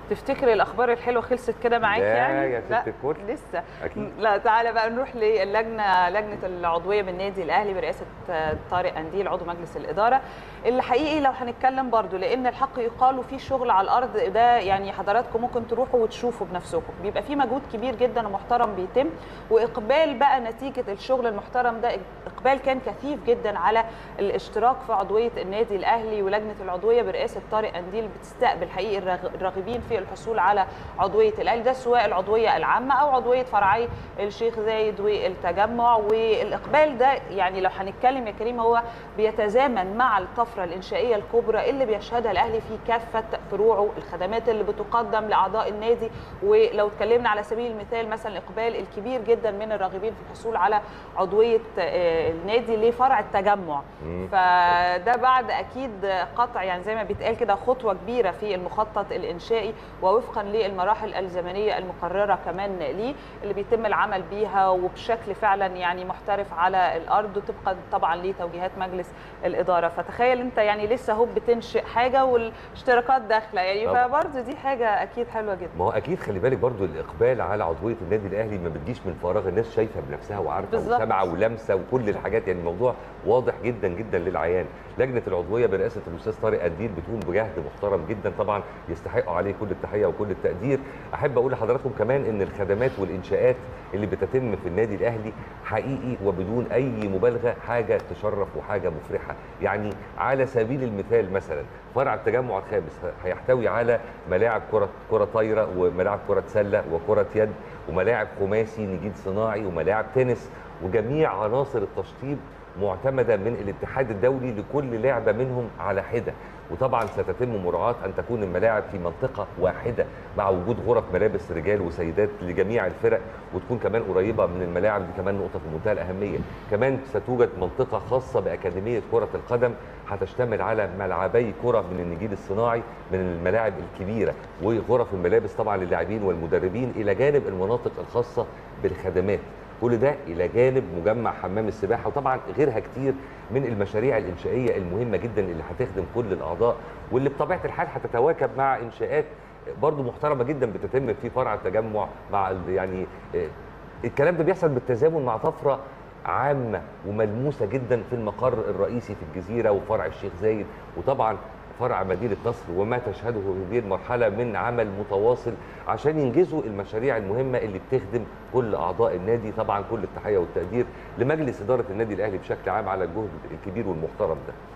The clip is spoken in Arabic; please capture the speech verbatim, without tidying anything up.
تفتكري الاخبار الحلوه خلصت كده معاك يعني؟ يا ست الكل لسه اكيد. لا تعالى بقى نروح للجنه لجنه العضويه بالنادي الاهلي برئاسه طارق قنديل عضو مجلس الاداره، اللي حقيقي لو هنتكلم برضو لان الحق يقال وفي شغل على الارض ده، يعني حضراتكم ممكن تروحوا وتشوفوا بنفسكم، بيبقى في مجهود كبير جدا ومحترم بيتم، واقبال بقى نتيجه الشغل المحترم ده، اقبال كان كثيف جدا على الاشتراك في عضويه النادي الاهلي، ولجنه العضويه برئاسه طارق قنديل بتستقبل حقيقي الراغبين في الحصول على عضويه الاهلي، ده سواء العضويه العامه او عضويه فرعي الشيخ زايد والتجمع. والاقبال ده يعني لو هنتكلم يا كريم هو بيتزامن مع الطفره الانشائيه الكبرى اللي بيشهدها الاهلي في كافه فروعه، الخدمات اللي بتقدم لاعضاء النادي. ولو اتكلمنا على سبيل المثال مثلا الاقبال الكبير جدا من الراغبين في الحصول على عضويه النادي لفرع التجمع، فده بعد اكيد قطع يعني زي ما بيتقال كده خطوه كبيره في المخطط الانشائي، ووفقا للمراحل الزمنيه المقرره كمان ليه اللي بيتم العمل بيها وبشكل فعلا يعني محترف على الارض، وطبقا طبعا لتوجيهات مجلس الاداره. فتخيل انت يعني لسه هو بتنشئ حاجه والاشتراكات داخله يعني، فبرضه دي حاجه اكيد حلوه جدا. ما هو اكيد خلي بالك برضه الاقبال على عضويه النادي الاهلي ما بتجيش من فراغ، الناس شايفه بنفسها وعارفه وسامعه ولامسه وكل الحاجات، يعني الموضوع واضح جدا جدا للعيان. لجنه العضويه برئاسه الاستاذ طارق قنديل بتقوم بجهد محترم جدا طبعا يستحقوا عليه كل التحيه وكل التقدير. احب اقول لحضراتكم كمان ان الخدمات والانشاءات اللي بتتم في النادي الاهلي حقيقي وبدون اي مبالغه حاجه تشرف وحاجه مفرحه. يعني على سبيل المثال مثلا فرع التجمع الخامس هيحتوي على ملاعب كره كره طايره وملاعب كره سله وكره يد وملاعب خماسي نجيل صناعي وملاعب تنس، وجميع عناصر التشطيب معتمده من الاتحاد الدولي لكل لعبه منهم على حده. وطبعا ستتم مراعاه ان تكون الملاعب في منطقه واحده مع وجود غرف ملابس رجال وسيدات لجميع الفرق، وتكون كمان قريبه من الملاعب، دي كمان نقطه في منتهى الاهميه. كمان ستوجد منطقه خاصه باكاديميه كره القدم هتشتمل على ملعبي كره من النجيل الصناعي من الملاعب الكبيره، وغرف الملابس طبعا للاعبين والمدربين، الى جانب المناطق الخاصه بالخدمات. كل ده الى جانب مجمع حمام السباحه، وطبعا غيرها كتير من المشاريع الانشائيه المهمه جدا اللي هتخدم كل الاعضاء، واللي بطبيعه الحال هتتواكب مع انشاءات برضو محترمه جدا بتتم في فرع التجمع. مع يعني الكلام ده بيحصل بالتزامن مع طفره عامه وملموسه جدا في المقر الرئيسي في الجزيره وفرع الشيخ زايد، وطبعا فرع مدينه نصر وما تشهده هذه المرحله من عمل متواصل عشان ينجزوا المشاريع المهمه اللي بتخدم كل اعضاء النادي. طبعا كل التحيه والتقدير لمجلس اداره النادي الاهلي بشكل عام على الجهد الكبير والمحترم ده.